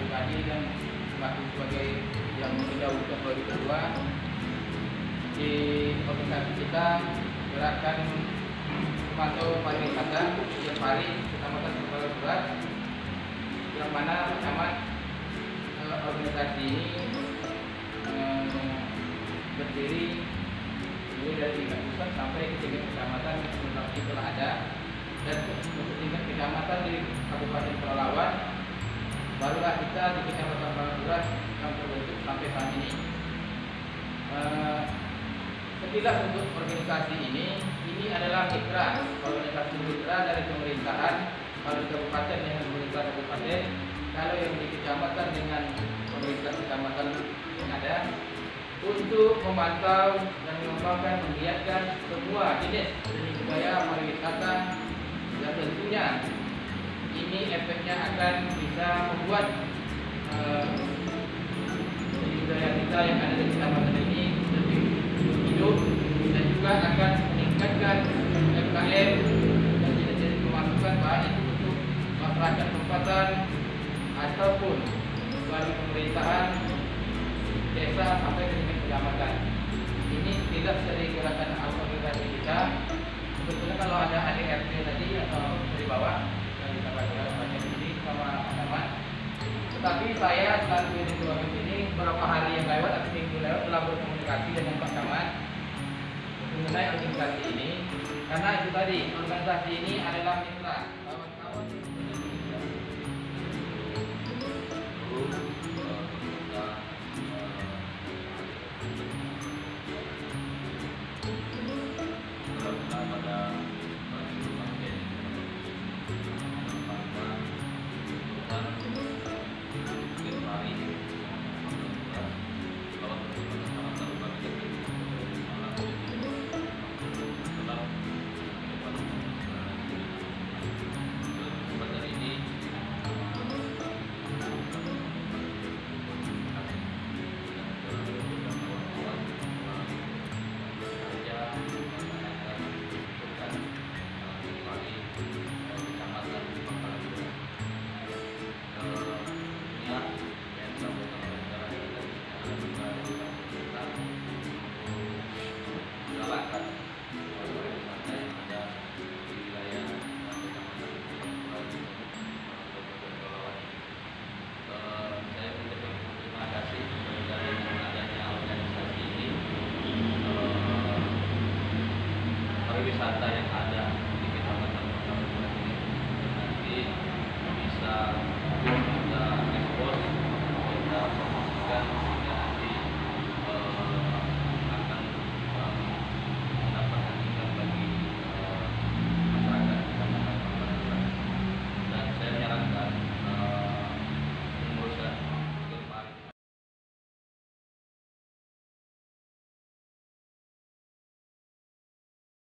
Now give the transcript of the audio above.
pribadi dan semakin sebagai yang mendahulukan bagi kedua di organisasi kita gerakan pemantau pariwisata setiap hari Kecamatan Kepala Berat, yang mana pertama organisasi ini berdiri mulai dari tingkat pusat sampai ke tingkat kecamatan yang telah ada, dan untuk tingkat kecamatan di Kabupaten Pelalawan barulah kita di Kecamatan Pelalawan yang terbentuk sampai saat ini. Sekilas untuk organisasi ini adalah mitra, organisasi mitra dari pemerintahan. Kalau di kabupaten dengan pemerintah kabupaten, kalau yang di kecamatan dengan pemerintah kecamatan yang ada, untuk memantau dan mengembangkan, menggiatkan semua jenis seni budaya pariwisata, dan tentunya ini efeknya akan bisa membuat seni budaya kita yang ada di kecamatan ini lebih hidup, dan juga akan meningkatkan UMKM dan jenis-jenis pemasukan baik itu untuk masyarakat tempatan ataupun bagi pemerintahan desa sampai ke tingkat kecamatan. Ini tidak dari gerakan organisasi kita. Sebetulnya kalau ada ADRT tadi atau dari bawah dari baca ini sama teman-teman. Tetapi saya selalu di ruangan ini beberapa hari yang lewat atau minggu lewat telah berkomunikasi dengan Pak Camat mengenai organisasi ini, karena itu tadi organisasi ini adalah mitra.